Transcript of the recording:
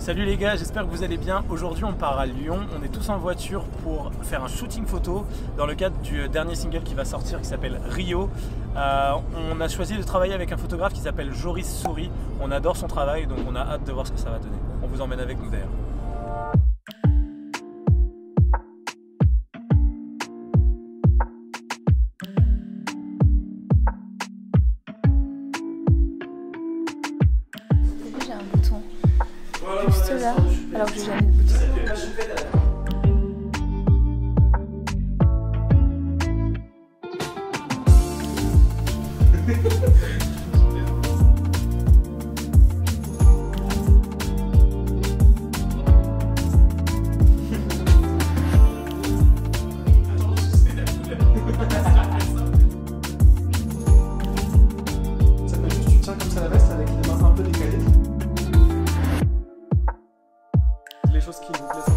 Salut les gars, j'espère que vous allez bien. Aujourd'hui on part à Lyon, on est tous en voiture pour faire un shooting photo dans le cadre du dernier single qui va sortir qui s'appelle Rio. On a choisi de travailler avec un photographe qui s'appelle Joris Souris. On adore son travail donc on a hâte de voir ce que ça va donner. On vous emmène avec nous d'ailleurs. J'ai un bouton juste là, alors que j'ai jamais de bouton. Ça fait juste, tu tiens comme ça la veste avec les mains un peu décalées. Les choses qui vous plaisent.